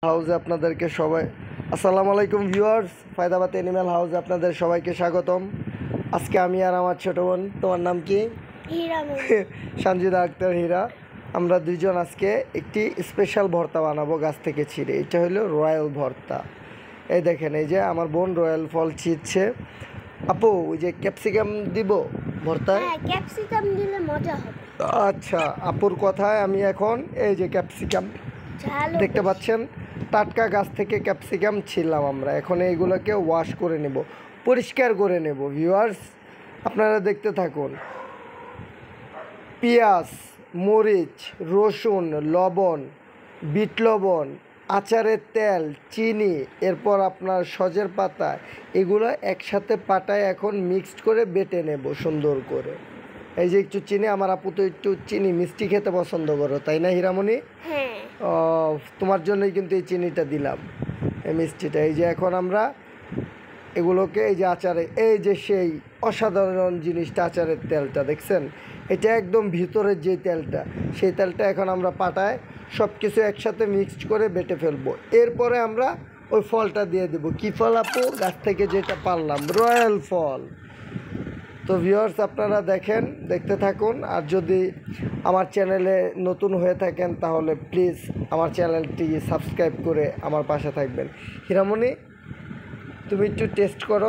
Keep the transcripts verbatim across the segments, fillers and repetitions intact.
হাউসে আপনাদেরকে সবাই আসসালামু আলাইকুম ভিউয়ার্স, ফায়দাবাদ অ্যানিম্যাল হাউসে আপনাদের সবাইকে স্বাগতম। আজকে আমি আর আমার ছোট বোন, তোমার নাম কি? হীরা সঞ্জিদা আক্তার হীরা। আমরা দুইজন আজকে একটি স্পেশাল ভর্তা বানাবো গাছ থেকে ছিঁড়ে। এটা হলো রয়্যাল ভর্তা। এই দেখেন, এই যে আমার বোন রয়্যাল ফল ছিঁড়ছে। আপু, ওই যে ক্যাপসিকাম দিব ভর্তায়? হ্যাঁ, ক্যাপসিকাম দিলে মজা হবে। আচ্ছা, আপুর কথায় আমি এখন এই যে ক্যাপসিকাম ঝালও দেখতে বেশি। পাচ্ছেন, টাটকা গাছ থেকে ক্যাপসিকাম ছিলাম আমরা। এখন এইগুলোকে ওয়াশ করে নেব, পরিষ্কার করে নেব। ভিউয়ার্স, আপনারা দেখতে থাকুন। পেঁয়াজ, মরিচ, রসুন, লবণ, বিট লবণ, আচারের তেল, চিনি, এরপর আপনার সজের পাতা, এগুলো একসাথে পাটায় এখন মিক্সড করে বেটে নেব সুন্দর করে। এই যে একটু চিনি, আমার আপু তো একটু চিনি মিষ্টি খেতে পছন্দ করো, তাই না হীরামণি? হ্যাঁ, ও, তোমার জন্যই কিন্তু এই চিনিটা দিলাম, এই মিষ্টিটা। এই যে এখন আমরা এগুলোকে এই যে আচারে, এই যে সেই অসাধারণ জিনিসটা, আচারের তেলটা দেখছেন, এটা একদম ভিতরের যে তেলটা, সেই তেলটা এখন আমরা পাটায় সব কিছু একসাথে মিক্সড করে বেটে ফেলবো। এরপরে আমরা ওই ফলটা দিয়ে দেবো। কী ফল আপু? গাছ থেকে যেটা পারলাম, রয়্যাল ফল। তো ভিউয়ার্স, আপনারা দেখেন, দেখতে থাকুন। আর যদি আমার চ্যানেলে নতুন হয়ে থাকেন তাহলে প্লিজ আমার চ্যানেলটি সাবস্ক্রাইব করে আমার পাশে থাকবেন। হীরামণি, তুমি একটু টেস্ট করো।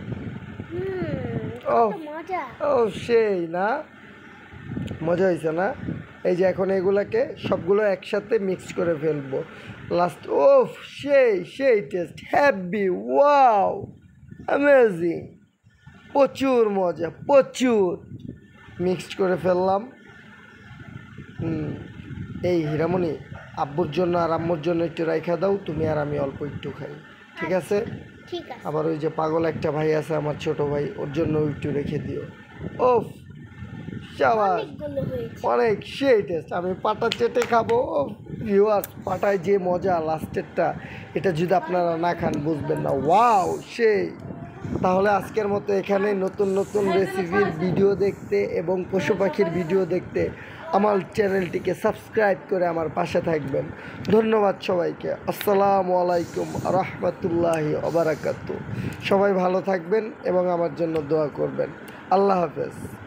ও মজা। ও সেই না, মজা হয়েছে না? এই যে এখন এগুলাকে সবগুলো একসাথে মিক্স করে ফেলবো লাস্ট। ও সেই সেই টেস্ট, হ্যাপি, ওয়াও, অ্যামেজিং, প্রচুর মজা, প্রচুর। মিক্সড করে ফেললাম। হুম, এই হীরামণি, আব্বুর জন্য আর আম্মুর জন্য একটু রাইখা দাও, তুমি আর আমি অল্প একটু খাই, ঠিক আছে? ঠিক আছে। আবার ওই যে পাগল একটা ভাই আছে আমার ছোট ভাই, ওর জন্য একটু রেখে দিও। ও শাবাশ, অনেকগুলো হয়েছে। অনেক সেই টেস্ট। আমি পাটা চেটে খাবো। ভিউয়ার্স, পাটায় যে মজা লাস্টেরটা, এটা যদি আপনারা না খান বুঝবেন না। ওয়াও সেই। তাহলে আজকের মতো এখানে নতুন নতুন রেসিপির ভিডিও দেখতে এবং পশু পাখির ভিডিও দেখতে আমার চ্যানেলটিকে সাবস্ক্রাইব করে আমার পাশে থাকবেন। ধন্যবাদ সবাইকে। আসসালামু আলাইকুম রহমতুল্লাহি ওবারাকাতু। সবাই ভালো থাকবেন এবং আমার জন্য দোয়া করবেন। আল্লাহ হাফেজ।